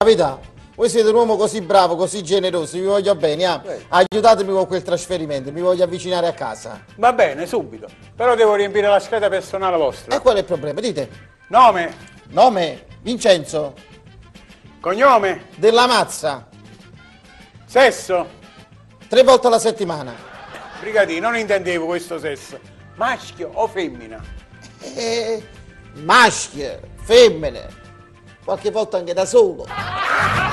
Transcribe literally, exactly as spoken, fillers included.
Capità, voi siete un uomo così bravo, così generoso, vi voglio bene, ah. Aiutatemi con quel trasferimento, mi voglio avvicinare a casa. Va bene, subito. Però devo riempire la scheda personale vostra. E qual è il problema? Dite. Nome? Nome? Vincenzo. Cognome? Della Mazza. Sesso? Tre volte alla settimana. Brigadino, non intendevo questo sesso. Maschio o femmina? Eh, maschio, femmine, qualche volta anche da solo.